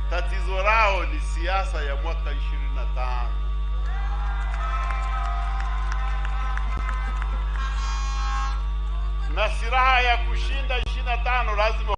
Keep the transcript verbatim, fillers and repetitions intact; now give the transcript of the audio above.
tatizo lao ni siasa ya mwaka ishirini na tano. Na silaha ya kushinda ishirini na tano lazima